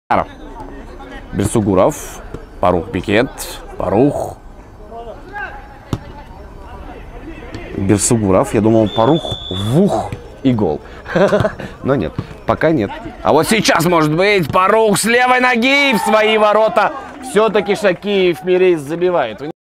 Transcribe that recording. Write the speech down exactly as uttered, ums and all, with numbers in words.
Берсугуров, Парух Бекет, Парух. Берсугуров, я думал, Парух, вух и гол. Но нет, пока нет. А вот сейчас, может быть, Парух с левой ноги в свои ворота. Все-таки Шакиев Мирейс забивает.